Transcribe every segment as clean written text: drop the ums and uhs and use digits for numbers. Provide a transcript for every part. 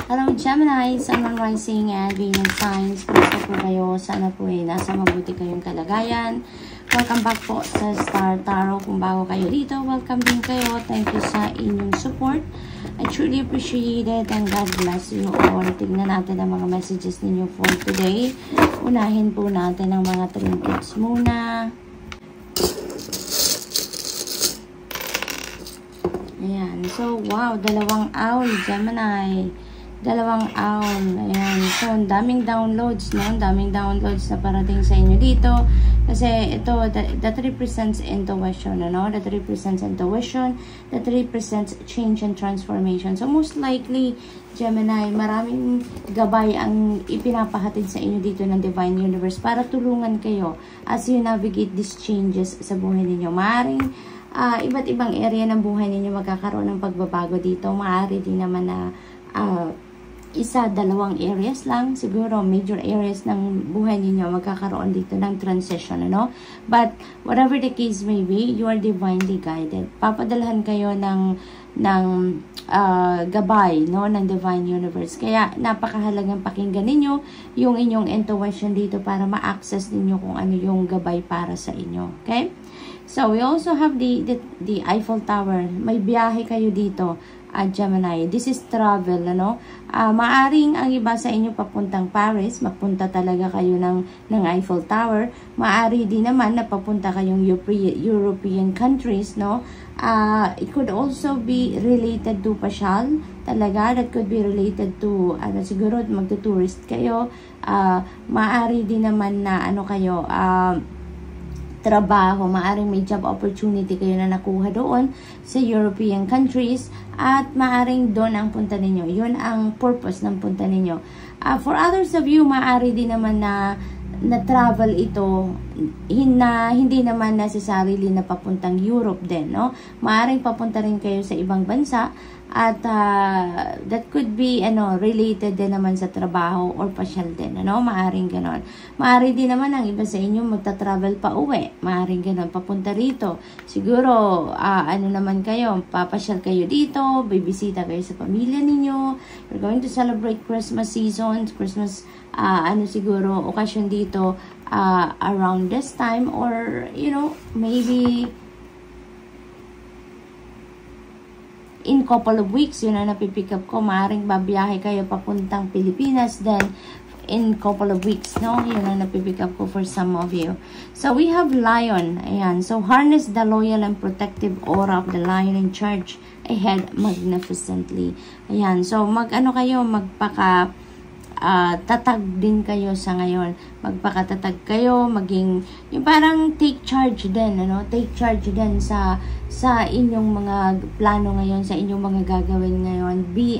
Hello Gemini, Sun, Moon, Rising, and Venus signs. Kumusta po kayo? Sana po nasa mabuti kayong kalagayan. Welcome back po sa Star Tarot. Kung bago kayo dito, welcome din kayo. Thank you sa inyong support. I truly appreciate it and God bless you all. Tignan natin ang mga messages ninyo for today. Unahin po natin ang mga trinkets muna. Ayan. So, wow. Dalawang owl, Gemini. Dalawang owl. Ayan. So, daming downloads, no? Daming downloads na parating sa inyo dito. Kasi ito, that represents intuition, ano? That represents intuition. That represents change and transformation. So, most likely, Gemini, maraming gabay ang ipinapahatid sa inyo dito ng Divine Universe para tulungan kayo as you navigate these changes sa buhay ninyo. Maaring iba't ibang area ng buhay ninyo magkakaroon ng pagbabago dito. Maaari din naman na isa, dalawang areas lang. Siguro, major areas ng buhay ninyo magkakaroon dito ng transition, ano? But, whatever the case may be, you are divinely guided. Papadalhan kayo ng gabay, no? Ng Divine Universe. Kaya, napakahalagang pakinggan ninyo yung inyong intuition dito para ma-access ninyo kung ano yung gabay para sa inyo. Okay? So, we also have the Eiffel Tower. May biyahe kayo dito. Gemini, this is travel, ano? Maaring ang iba sa inyo papuntang Paris, mapunta talaga kayo ng Eiffel Tower. Maari din naman na papunta kayong European countries, no? It could also be related to pasyal, talaga. That could be related to, siguro magtutourist kayo. Maari din naman na, kayo, trabaho, maaring may job opportunity kayo na nakuha doon sa European countries at maaring doon ang punta ninyo. Yun ang purpose ng punta ninyo. For others of you, maaari din naman na travel ito hindi naman necessarily na papuntang Europe din, no? Maaring papunta rin kayo sa ibang bansa at that could be related din naman sa trabaho or pasyal din, ano? Maaring ganon. Maari din naman ang iba sa inyo magta-travel pa uwi. Maaring ganon, papunta rito. Siguro naman kayo, papasyal kayo dito, bibisita kayo sa pamilya ninyo. You're going to celebrate Christmas season, Christmas siguro okasyon dito around this time, or maybe in couple of weeks, yun ang napipick up ko. Maaaring babiyahe kayo papuntang Pilipinas, then in couple of weeks, no? Yun ang napipick up ko for some of you. So, we have Lion. Ayan. So, harness the loyal and protective aura of the Lion in charge ahead magnificently. Ayan. So, magpaka tatag din kayo sa ngayon. Magpakatatag kayo, maging yung parang take charge din, take charge din sa inyong mga plano ngayon, sa inyong mga gagawin ngayon. Be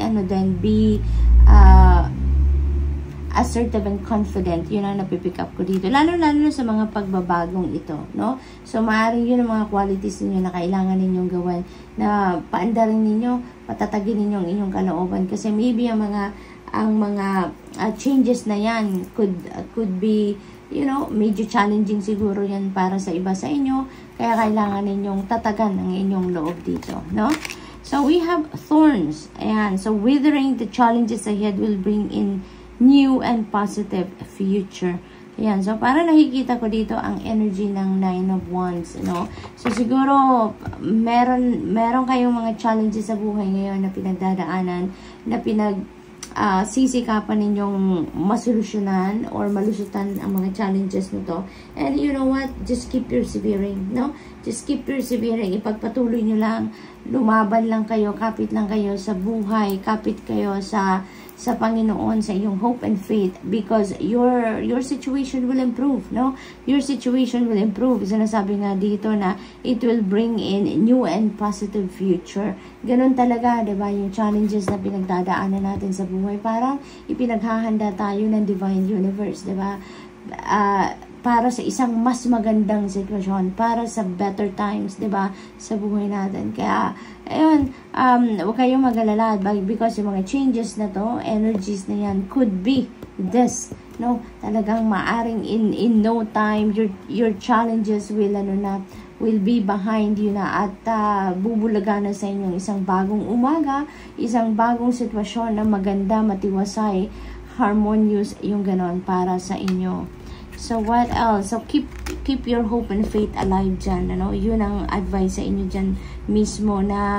assertive and confident. Yun ang napipick up ko dito. Lalo sa mga pagbabagong ito, no? So, maaaring yun ang mga qualities ninyo na kailangan ninyong gawin, na paandarin ninyo, patatagin ninyo ang inyong kalooban. Kasi maybe ang mga changes na yan could be, medyo challenging siguro yan para sa iba sa inyo. Kaya kailangan ninyong tatagan ang inyong loob dito, no? So, we have thorns. Ayan. So, withering the challenges ahead will bring in new and positive future. Ayan. So, para nakikita ko dito ang energy ng Nine of Wands, no? So, siguro, meron kayong mga challenges sa buhay ngayon na pinagdadaanan, na sisikapan ninyong masolusyonan or malusutan ang mga challenges nito. And you know what? Just keep persevering, no? Just keep persevering. Ipagpatuloy nyo lang. Lumaban lang kayo. Kapit lang kayo sa buhay. Kapit kayo sa Panginoon, sa iyong hope and faith, because your situation will improve, no? Your situation will improve. Sinasabi nga dito na it will bring in new and positive future. Ganun talaga, 'di ba? Yung challenges na pinagdadaanan natin sa buhay, parang ipinaghahanda tayo ng Divine Universe, 'di ba? Para sa isang mas magandang sitwasyon, para sa better times, 'di ba, sa buhay natin. Kaya ayun, huwag kayong mag-alala because yung mga changes na to, energies na yan, could be this, no? Talagang maaring in no time your challenges will will be behind you na at bubulaga na sa inyong isang bagong umaga, isang bagong sitwasyon na maganda, matiwasay, harmonious, yung ganon para sa inyo. So what else? So keep your hope and faith alive dyan, ano? Yun ang advice sa inyo dyan mismo na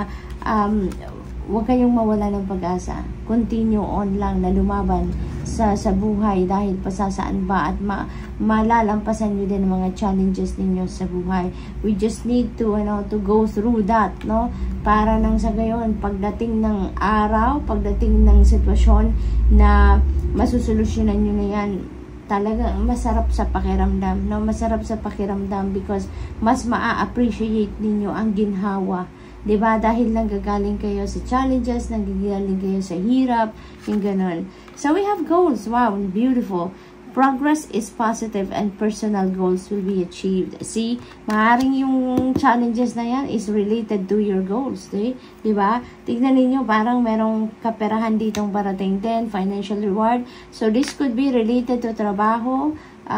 huwag kayong mawala ng pag-asa. Continue on lang na lumaban sa buhay dahil pasasaan ba at malalampasan nyo din ang mga challenges ninyo sa buhay. We just need to to go through that, no? Para nang sa gayon, pagdating ng araw, pagdating ng sitwasyon na masusolusyonan nyo na yan, talaga masarap sa pakiramdam, no? Masarap sa pakiramdam because mas maa-appreciate ninyo ang ginhawa. Diba? Dahil nanggagaling kayo sa challenges, nanggagaling kayo sa hirap, yung ganun. So, we have goals. Wow, beautiful. Progress is positive and personal goals will be achieved. See, maaaring yung challenges na yan is related to your goals. Diba? Tignan ninyo, parang merong kaperahan ditong parating din, financial reward. So, this could be related to trabaho,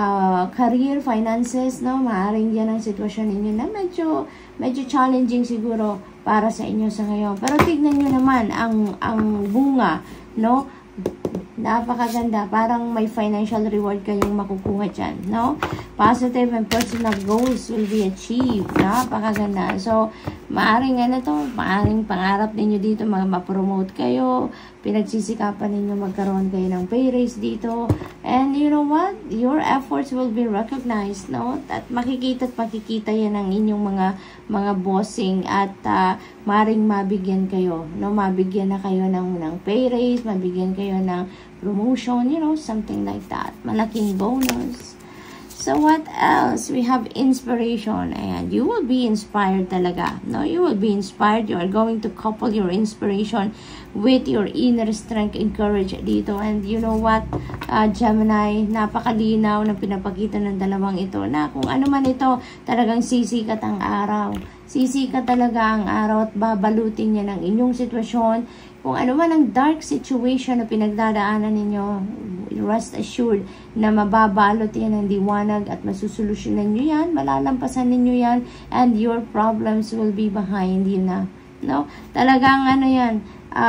career, finances, no? Maaaring yan ang sitwasyon ninyo na medyo challenging siguro para sa inyo sa ngayon. Pero tignan nyo naman ang bunga, no? Napakaganda. Parang may financial reward kayong makukuha dyan, no? Positive and personal goals will be achieved. Napakaganda. So, maaring maaring pangarap ninyo dito, ma-promote kayo, pinagsisikapan ninyo magkaroon kayo ng pay raise dito. And you know what? Your efforts will be recognized, no? At makikita yan ng inyong mga bossing at maaring mabigyan kayo, no? Mabigyan na kayo ng pay raise, mabigyan kayo ng promotion, something like that. Malaking bonus. So, what else? We have inspiration. And you will be inspired talaga. No, you will be inspired. You are going to couple your inspiration with your inner strength and courage dito. And you know what, Gemini, napakalinaw na pinapakita ng dalawang ito na kung ano man ito, talagang sisikat ang araw. Sisikat talaga ang araw at babalutin niya ng inyong sitwasyon. Kung ano man ang dark situation na pinagdadaanan ninyo, rest assured na mababalot yan ng liwanag at masusolusyonan nyo yan, malalampasan ninyo yan, and your problems will be behind you na. No? Talagang yan,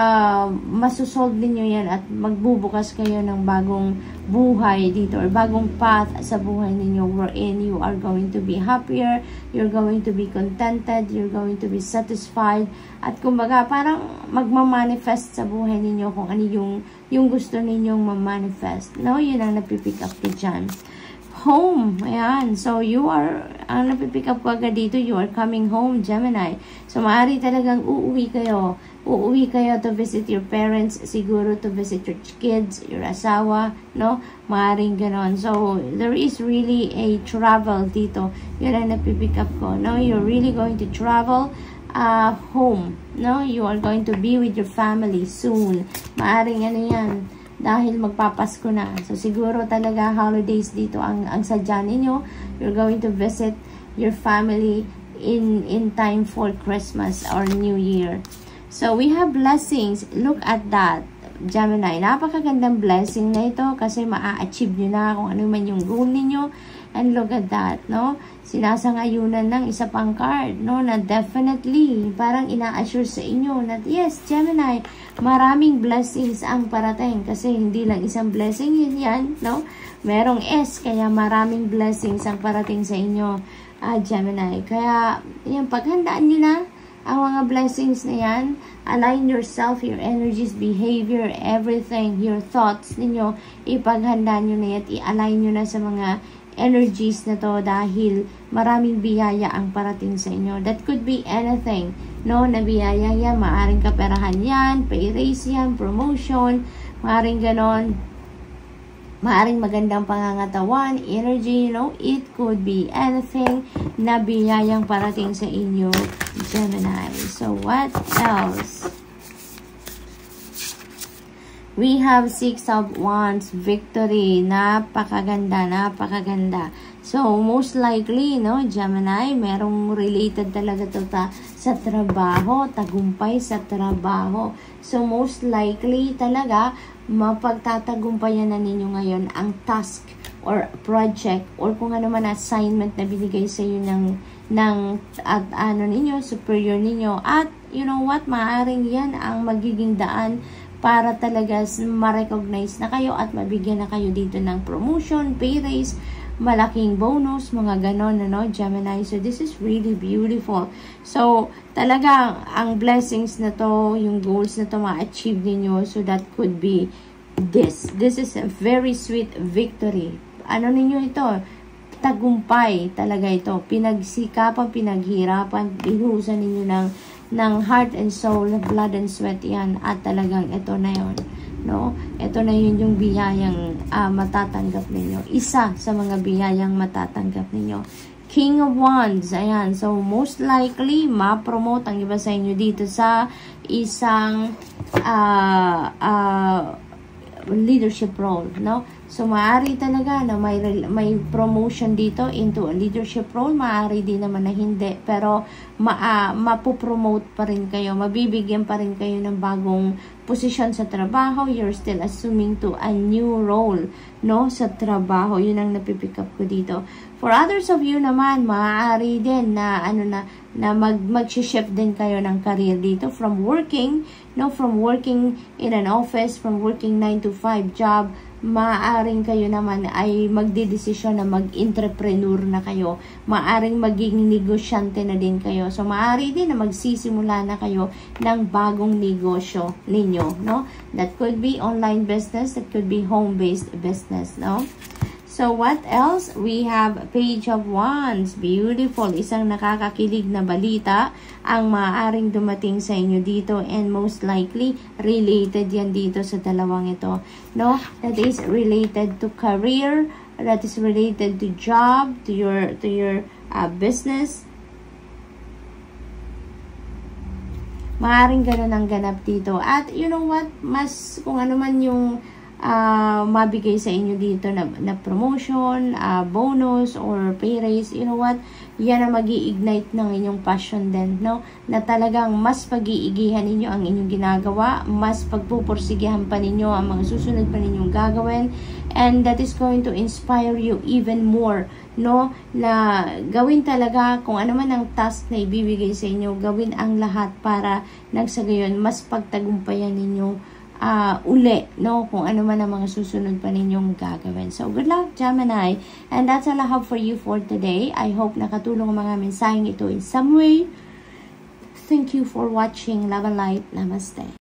masusolve ninyo yan at magbubukas kayo ng bagong buhay dito or bagong path sa buhay ninyo wherein you are going to be happier, you're going to be contented, you're going to be satisfied at kumbaga parang magmamanifest sa buhay ninyo kung ano yung gusto ninyong ma-manifest. No? Yun ang napipick up ko dyan. Home. Ayan. So, ang napipick up ko agad dito, you are coming home, Gemini. So, maaari talagang uuwi kayo. Uuwi kayo to visit your parents, siguro to visit your kids, your asawa, no? Maaring ganon. So, there is really a travel dito. Yun ang napipick up ko, no? You're really going to travel home, no? You are going to be with your family soon. Maaring yan, dahil magpapasko na. So, siguro talaga holidays dito ang sadya ninyo. You're going to visit your family in time for Christmas or New Year. So, we have blessings. Look at that, Gemini. Napakagandang blessing na ito kasi maa-achieve nyo na kung ano man yung goal ninyo. And look at that, no? Sinasangayunan ng isa pang card, no? Na definitely, parang ina-assure sa inyo na, yes, Gemini, maraming blessings ang parating. Kasi hindi lang isang blessing yan, no? Merong S, kaya maraming blessings ang parating sa inyo, Gemini. Kaya, yan, paghandaan nyo na ang mga blessings na yan, align yourself, your energies, behavior, everything, your thoughts ninyo, ipaghanda nyo na yan, i-align nyo na sa mga energies na to dahil maraming biyaya ang parating sa inyo. That could be anything, no, na biyaya yan, maaring kaperahan yan, pay raise yan, promotion, maaring ganon, maaring magandang pangangatawan, energy, it could be anything na biyayang parating sa inyo, Gemini. So, what else? We have 6 of Wands, victory. Napakaganda, napakaganda. So, most likely, Gemini, merong related talaga to sa trabaho, tagumpay sa trabaho. So, most likely talaga, mapagtatagumpayan na ninyo ngayon ang task or project or kung ano man assignment na binigay sa iyo at ninyo, superior ninyo. At you know what, maaaring yan ang magiging daan para talaga ma-recognize na kayo at mabigyan na kayo dito ng promotion, pay raise, malaking bonus, mga ganon, Gemini. So, this is really beautiful. So, talaga, ang blessings na to, yung goals na to, ma-achieve ninyo. So, that could be this. This is a very sweet victory. Ano ninyo ito? Tagumpay talaga ito. Pinagsikapan, pinaghirapan, binuhusan ninyo ng heart and soul, blood and sweat yan. At talagang ito na yon. No? Ito na yun yung biyayang matatanggap ninyo. Isa sa mga biyayang matatanggap ninyo. King of Wands. Ayan. So, most likely, ma-promote ang iba sa inyo dito sa isang leadership role. No? So, maaari talaga na may promotion dito into a leadership role. Maaari din naman na hindi. Pero, mapopromote pa rin kayo. Mabibigyan pa rin kayo ng bagong posisyon sa trabaho. You're still assuming to a new role, no? Sa trabaho. Yun ang napipick up ko dito. For others of you naman, maaari din na, mag-shift din kayo ng career dito. From working, from working in an office, from working 9 to 5 job, maaaring kayo naman ay magdedesisyon na mag-entrepreneur na kayo. Maaaring maging negosyante na din kayo. So, maaari din na magsisimula na kayo ng bagong negosyo ninyo, no? That could be online business, that could be home-based business, no? So, what else? We have Page of Wands. Beautiful. Isang nakakakilig na balita ang maaaring dumating sa inyo dito, and most likely related yan dito sa dalawang ito. No? That is related to career, that is related to job, to your business. Maaaring ganun ang ganap dito. At you know what? Mas kung ano man yung mabigay sa inyo dito na promotion, bonus, or pay raise, you know what, yan ang mag-i-ignite ng inyong passion din, no? Na talagang mas pag-iigihan ninyo ang inyong ginagawa, mas pagpupursigihan pa ninyo ang mga susunod pa ninyong gagawin, and that is going to inspire you even more, no? Na gawin talaga kung ano man ang task na ibibigay sa inyo, gawin ang lahat para nagsagayon mas pagtagumpayan ninyo uli, no? Kung ano man ang mga susunod pa ninyong gagawin. So, good luck, Gemini. And that's all I have for you for today. I hope nakatulong ang mga mensaheng ito in some way. Thank you for watching. Love and light. Namaste.